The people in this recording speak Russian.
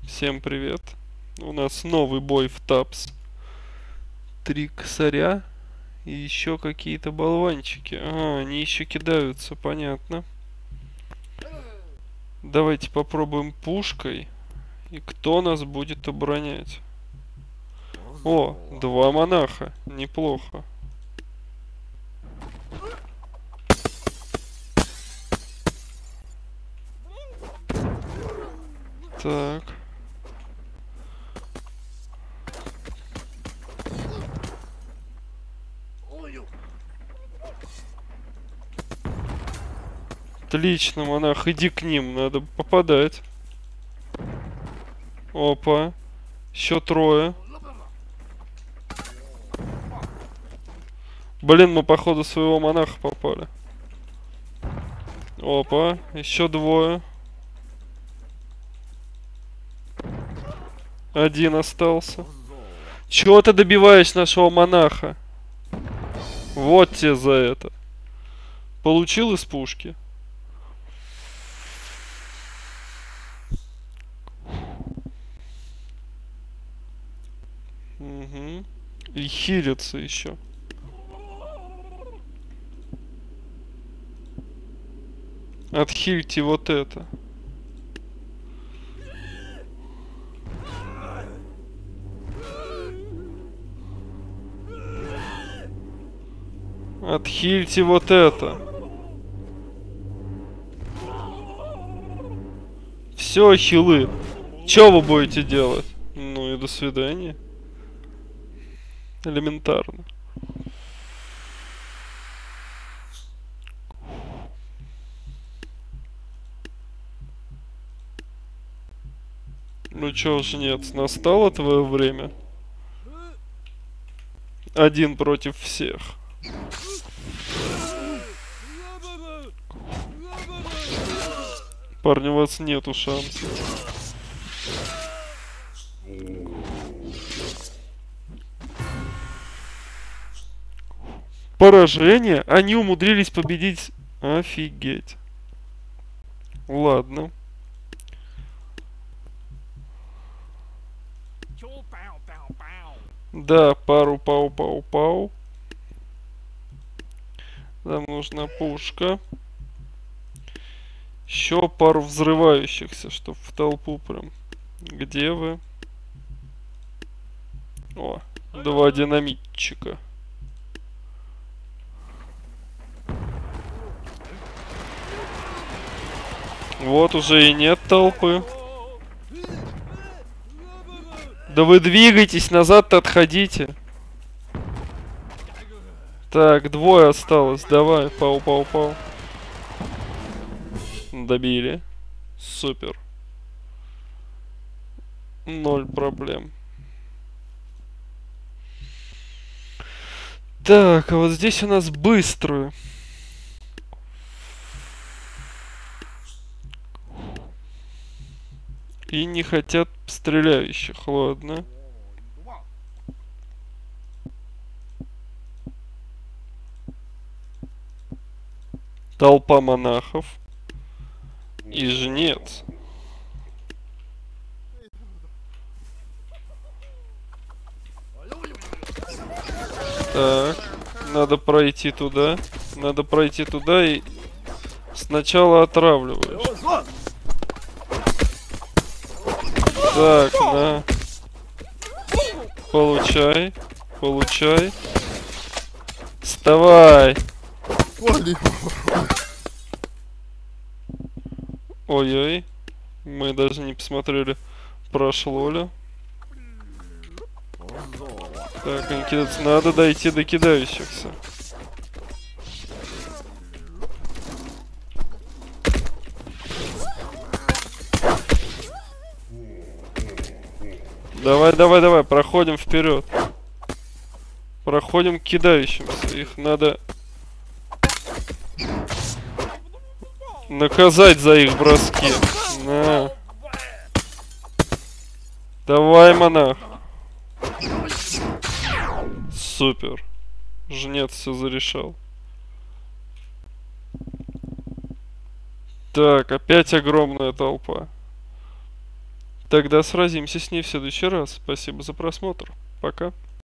Всем привет. У нас новый бой в ТАПС. 3 косаря и еще какие-то болванчики. А, они еще кидаются, понятно. Давайте попробуем пушкой. И кто нас будет оборонять? О, 2 монаха. Неплохо. Так. Отлично, монах, иди к ним, надо попадать. Опа. Еще 3. Блин, мы походу своего монаха попали. Опа, еще 2. 1 остался. Чего ты добиваешь нашего монаха? Вот тебе за это. Получил из пушки. Угу. И хилится еще. Отхильте вот это. Отхильте вот это. Все, хилы. Что вы будете делать? Ну и до свидания. Элементарно. Ну чё, жнец, настало твое время? 1 против всех. Парни, у вас нету шансов. Поражение? Они умудрились победить. Офигеть. Ладно. Да, пару пау-пау-пау. Нам нужна пушка. Еще пару взрывающихся, чтоб в толпу прям. Где вы? О, 2 динамитчика. Вот уже и нет толпы. Да вы двигайтесь, назад-то отходите. Так, 2 осталось. Давай, пау-пау-пау. Добили. Супер. 0 проблем. Так, а вот здесь у нас быструю. И не хотят стреляющих, ладно. Толпа монахов. И жнец. Так, надо пройти туда. Надо пройти туда и сначала отравливаешь. Так, на. Получай. Получай. Вставай. Ой-ой. Мы даже не посмотрели, прошло ли. Так, они кидаются. Надо дойти до кидающихся. Давай, давай, давай, проходим вперед. Проходим к кидающимся. Их надо наказать за их броски. На. Давай, монах. Супер. Жнец все зарешал. Так, опять огромная толпа. Тогда сразимся с ней в следующий раз. Спасибо за просмотр. Пока.